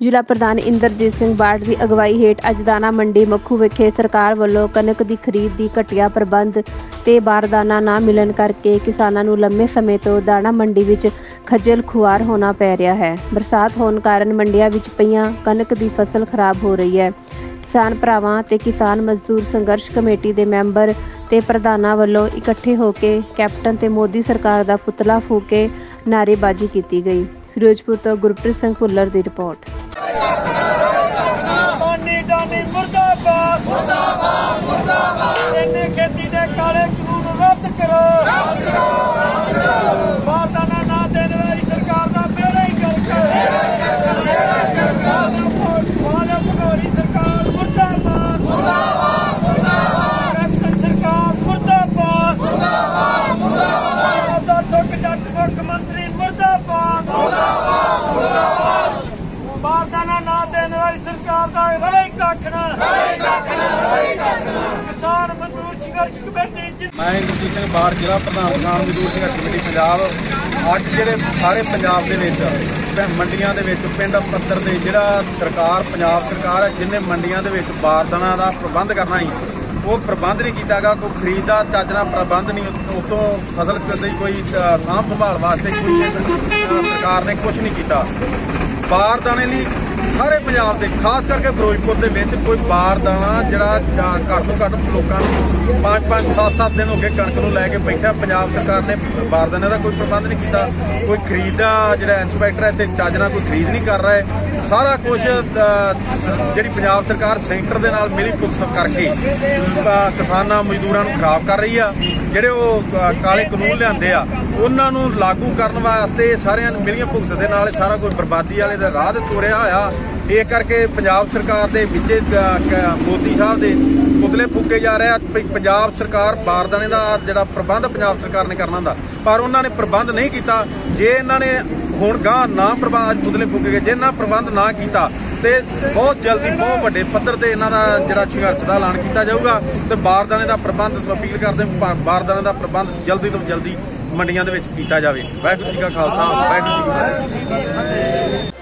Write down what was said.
ਜ਼ਿਲ੍ਹਾ ਪ੍ਰਧਾਨ ਇੰਦਰਜੀਤ ਸਿੰਘ ਬਾੜ ਦੀ ਅਗਵਾਈ ਹੇਠ ਅੱਜ ਦਾਣਾ ਮੰਡੀ ਮੱਖੂ ਵਿਖੇ ਸਰਕਾਰ ਵੱਲੋਂ ਕਣਕ ਦੀ ਖਰੀਦ ਦੀ ਘਟੀਆ ਪ੍ਰਬੰਧ ਤੇ ਬਾਰਦਾਨਾ ਨਾ ਮਿਲਣ ਕਰਕੇ ਕਿਸਾਨਾਂ ਨੂੰ ਲੰਮੇ ਸਮੇਂ ਤੋਂ ਦਾਣਾ ਮੰਡੀ ਵਿੱਚ ਖੱਜਲ ਖੁਆਰ ਹੋਣਾ ਪੈ ਰਿਹਾ ਹੈ। ਬਰਸਾਤ ਹੋਣ ਕਾਰਨ ਮੰਡੀਆਂ ਵਿੱਚ ਪਈਆਂ ਕਣਕ ਦੀ ਫਸਲ ਖਰਾਬ ਹੋ ਰਹੀ ਹੈ। किसान भरावां ते किसान मजदूर संघर्ष कमेटी के मैंबर ते प्रधानां वल्लों इकट्ठे होकर कैप्टन ते मोदी सरकार दा पुतला फूक के नारेबाजी की गई। फिरोजपुर तो गुरप्रीत सिंह भुल्लर की रिपोर्ट। बारदाना ना देने वाली सरकार का रवे काखना किसान मजदूर संघर्ष कमेटी। मैं इंद्रजीत सिंह बाड़ जिला प्रधान किसान मजदूर संघर्ष कमेटी पंजाब। अज जिहड़े सारे पंजाब दे विच मंडियां दे विच पिंड पत्तर ते जिहड़ा सरकार पंजाब सरकार है जिन्हें मंडियां दे विच बारदाना दा प्रबंध करना ही वो प्रबंध नहीं किया गया। कोई खरीद का चज नाल प्रबंध नहीं, उतों फसल की कोई साफ संभाल वास्ते कोई सरकार ने कुछ नहीं किया। बारदाने लिए सारे पंजाब के खास करके फिरोजपुर के विच कोई बारदाना जिहड़ा घट तो घट लोगों को 5-5 7-7 दिन हो गए कणक नूं लैके बैठा। पंजाब सरकार ने बारदाने का कोई प्रबंध नहीं किया। कोई खरीद का जिहड़ा इंस्पैक्टर है इत्थे चज नाल कोई खरीद नहीं कर रहा है। सारा कुछ जिहड़ी पंजाब सरकार सेंटर दे नाल मिली भुगत करके किसानां मजदूरां नूं खराब कर रही है। जिहड़े वो काले कानून लिआंदे आ उन्हां नूं लागू करन वास्ते सारिਆਂ मिलियां भुगत दे नाल सारा कोई बर्बादी वाले दा राह तुरिया होया। ये करके पंजाब सरकार दे विच मोदी साहब दे पुतले फूके जा रहे हैं। पंजाब सरकार बारदाने का जिहड़ा प्रबंध पंजाब सरकार ने करना हुंदा पर उन्होंने प्रबंध नहीं किया। जे इन्होंने हुण गांह ना प्रबंध पुतले फूके गए जे इन्हां प्रबंध ना किया तो बहुत जल्दी बहुत वड्डे पद्धर ते इन्हां दा जिहड़ा संघर्ष का ऐलान किया जाऊगा। तो बारदाने का प्रबंध अपील करते बारदाने का प्रबंध जल्दी तो जल्दी मंडियां दे विच कीता जावे। वाहिगुरू जी का खालसा वाहिगुरू जी की फतेह।